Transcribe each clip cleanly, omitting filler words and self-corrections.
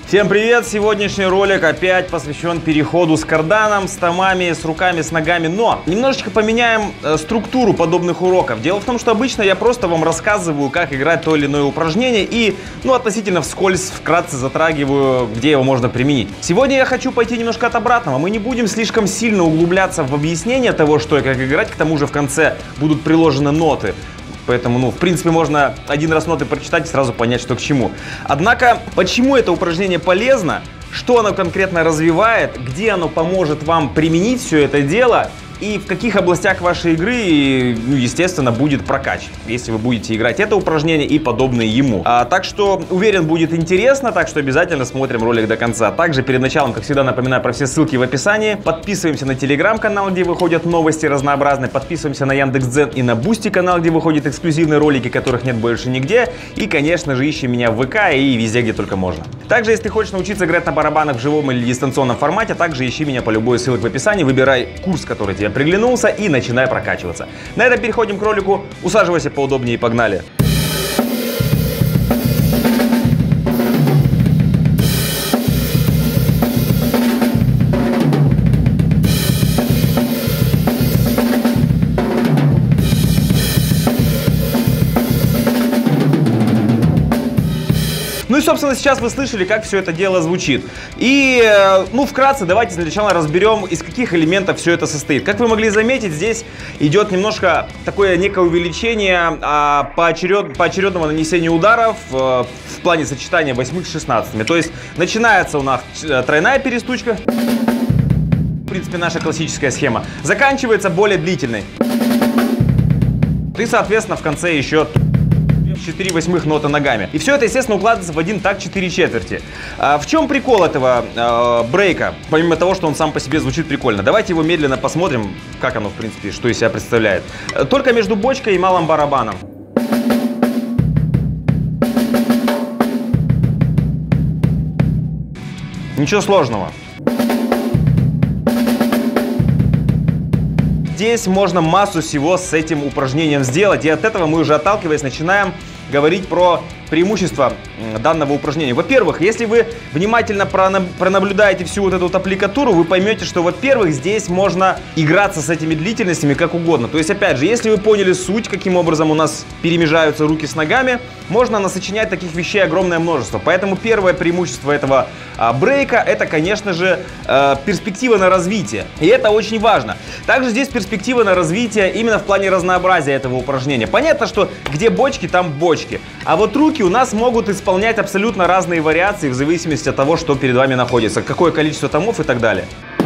Всем привет! Сегодняшний ролик опять посвящен переходу с карданом, с томами, с руками, с ногами. Но немножечко поменяем структуру подобных уроков. Дело в том, что обычно я просто вам рассказываю, как играть то или иное упражнение и, относительно вскользь, вкратце затрагиваю, где его можно применить. Сегодня я хочу пойти немножко от обратного. Мы не будем слишком сильно углубляться в объяснение того, что и как играть. К тому же в конце будут приложены ноты. Поэтому, в принципе, можно один раз ноты прочитать и сразу понять, что к чему. Однако, почему это упражнение полезно, что оно конкретно развивает, где оно поможет вам применить все это дело и в каких областях вашей игры, естественно, будет прокач, если вы будете играть это упражнение и подобные ему. Так что, уверен, будет интересно, так что обязательно смотрим ролик до конца. Также перед началом, как всегда, напоминаю про все ссылки в описании. Подписываемся на телеграм-канал, где выходят новости разнообразные. Подписываемся на Яндекс.Дзен и на Бусти канал, где выходят эксклюзивные ролики, которых нет больше нигде. И, конечно же, ищи меня в ВК и везде, где только можно. Также, если ты хочешь научиться играть на барабанах в живом или дистанционном формате, также ищи меня по любой ссылке в описании, выбирай курс, который тебе приглянулся, и начинай прокачиваться. На этом переходим к ролику. Усаживайся поудобнее и погнали. Ну и, собственно, сейчас вы слышали, как все это дело звучит. И, вкратце, давайте для начала разберем, из каких элементов все это состоит. Как вы могли заметить, здесь идет немножко такое некое увеличение поочередного нанесения ударов в плане сочетания 8 с 16. То есть, начинается у нас тройная перестучка. В принципе, наша классическая схема. Заканчивается более длительной. И, соответственно, в конце еще 4 восьмых ноты ногами. И все это, естественно, укладывается в один такт 4 четверти. В чем прикол этого брейка? Помимо того, что он сам по себе звучит прикольно. Давайте его медленно посмотрим, как оно, в принципе, что из себя представляет. Только между бочкой и малым барабаном. Ничего сложного. Здесь можно массу всего с этим упражнением сделать, и от этого мы уже, отталкиваясь, начинаем говорить про преимущества данного упражнения. Во-первых, если вы внимательно пронаблюдаете всю вот эту вот аппликатуру, вы поймете, что, во-первых, здесь можно играться с этими длительностями как угодно. То есть, опять же, если вы поняли суть, каким образом у нас перемежаются руки с ногами, можно насочинять таких вещей огромное множество. Поэтому первое преимущество этого брейка — это, конечно же, перспектива на развитие. И это очень важно. Также здесь перспектива на развитие именно в плане разнообразия этого упражнения. Понятно, что где бочки, там бочки. А вот руки у нас могут исполнять абсолютно разные вариации в зависимости от того, что перед вами находится, какое количество томов и так далее.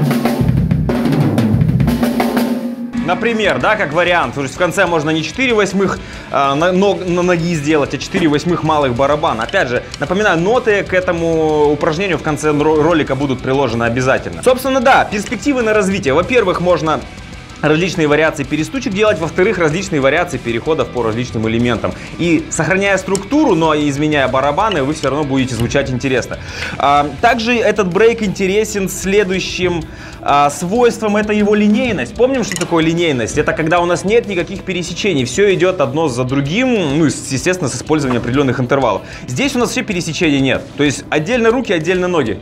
Например, как вариант, то есть в конце можно не 4 восьмых на ноги сделать, а 4 восьмых малых барабана. Опять же, напоминаю, ноты к этому упражнению в конце ролика будут приложены обязательно. Собственно, перспективы на развитие. Во-первых, можно различные вариации перестучек делать, во-вторых, различные вариации переходов по различным элементам. И сохраняя структуру, но и изменяя барабаны, вы все равно будете звучать интересно. Также этот брейк интересен следующим свойством — это его линейность. Помним, что такое линейность? Это когда у нас нет никаких пересечений, все идет одно за другим, естественно, с использованием определенных интервалов. Здесь у нас все пересечений нет, то есть отдельно руки, отдельно ноги.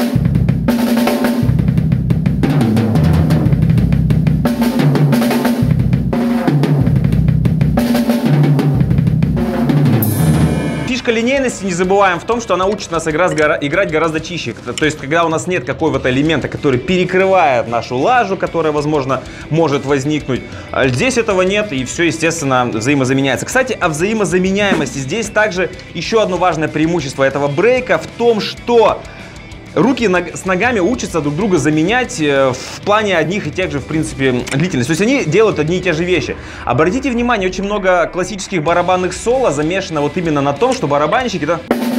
Линейности не забываем в том, что она учит нас играть гораздо чище. То есть, когда у нас нет какого-то элемента, который перекрывает нашу лажу, которая, возможно, может возникнуть. Здесь этого нет, и все, естественно, взаимозаменяется. Кстати, о взаимозаменяемости. Здесь также еще одно важное преимущество этого брейка в том, что руки с ногами учатся друг друга заменять в плане одних и тех же, в принципе, длительности. То есть они делают одни и те же вещи. Обратите внимание, очень много классических барабанных соло замешано вот именно на том, что барабанщики,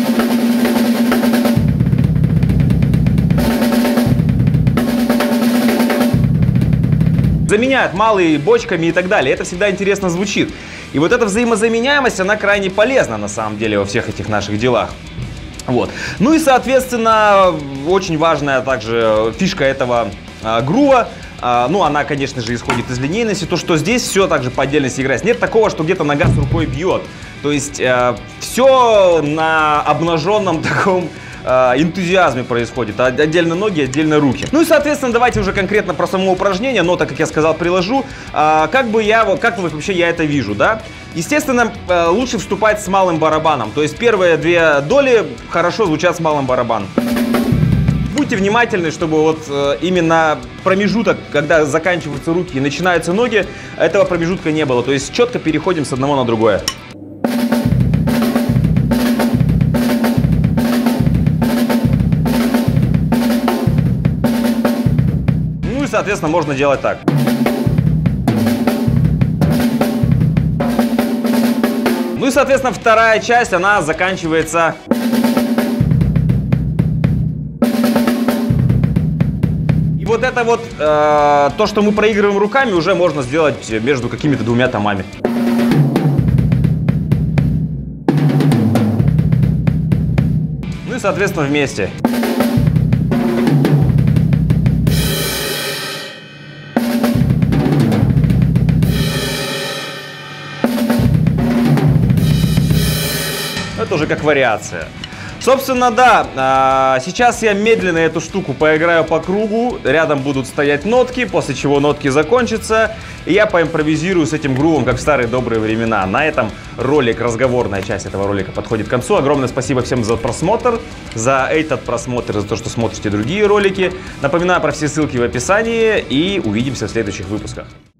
заменяют малые бочками и так далее. Это всегда интересно звучит. И вот эта взаимозаменяемость, она крайне полезна на самом деле во всех этих наших делах. Вот. Ну и, соответственно, очень важная также фишка этого грува. Она, конечно же, исходит из линейности, то, что здесь все также по отдельности играется. Нет такого, что где-то нога с рукой бьет. То есть все на обнаженном таком энтузиазме происходит. Отдельно ноги, отдельно руки. Ну и, соответственно, давайте уже конкретно про само упражнение. Но, так как я сказал, приложу. Как вообще я это вижу, да? Естественно, лучше вступать с малым барабаном. То есть первые две доли хорошо звучат с малым барабаном. Будьте внимательны, чтобы вот именно промежуток, когда заканчиваются руки и начинаются ноги, этого промежутка не было. То есть четко переходим с одного на другое. Ну и, соответственно, можно делать так. Ну и, соответственно, вторая часть, она заканчивается... Вот это вот, то, что мы проигрываем руками, уже можно сделать между какими-то двумя томами. Ну и, соответственно, вместе. Это уже как вариация. Собственно, да, сейчас я медленно эту штуку поиграю по кругу, рядом будут стоять нотки, после чего нотки закончатся, и я поимпровизирую с этим грувом, как в старые добрые времена. На этом ролик, разговорная часть этого ролика подходит к концу. Огромное спасибо всем за просмотр, за этот просмотр, за то, что смотрите другие ролики. Напоминаю про все ссылки в описании, и увидимся в следующих выпусках.